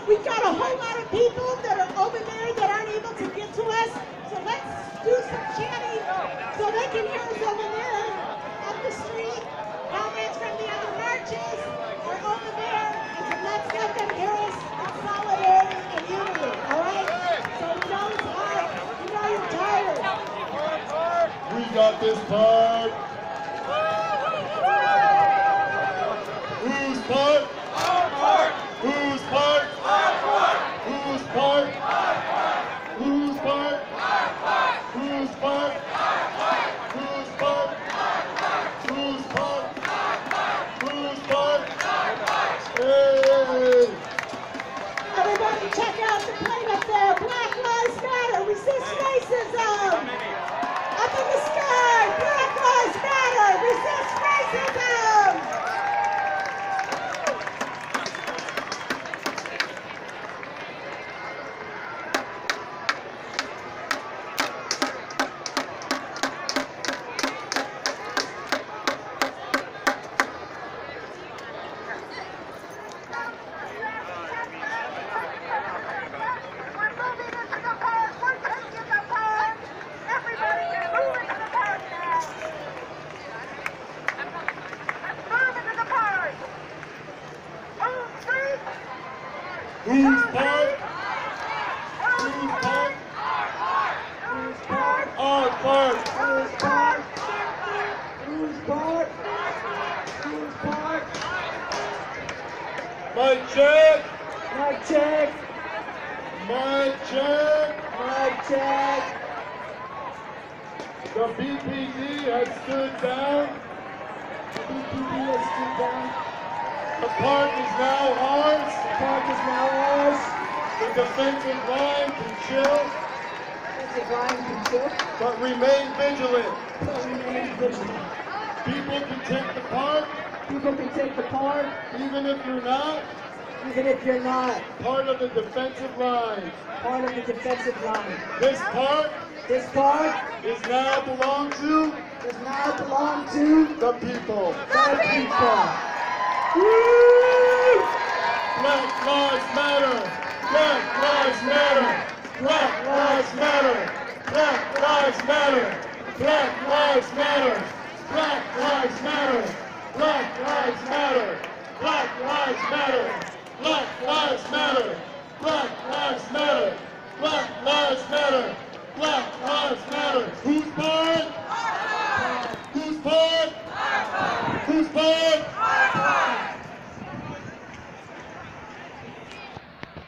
We've got a whole lot of people that are over there that aren't able to get to us. So let's do some chanting so they can hear us over there up the street. Comrades from the other marches are over there. And let's let them hear us in solidarity and unity. All right? So you know it's hard. You know you're tired. We got this part. Whose part? Our part! Whose part? Our part! Whose part? Our part! Whose part? Our part! Whose part? Our part! Whose part? Our part! Whose part? Our part! Whose part? Our part! Hey! Everybody check out the plate up there. Black Lives Matter. Resist racism. Up in the sky. Black Lives Matter. Resist racism. Whose part? Whose part? Whose part? Our part. Whose part? Whose part? Whose part? Mic check. Mic check. Mic check. Mic check. The BPD has stood down. BPD has stood down. The park is now ours. The park is now ours. The defensive line can chill, Defensive line can chill, but remain vigilant. but remain vigilant. People can take the park, People can take the park, even if you're not even if you're not part of the defensive line. part of the defensive line. This park This park is now belong to does now belong to the people. the people. Black Lives Matter. Black Lives Matter. Black Lives Matter. Black Lives Matter. Black Lives Matter. Black Lives Matter. Black Lives Matter. Black Lives Matter. Black Lives Matter. Black Lives Matter. Black Lives Matter. Black Lives Matter. Whose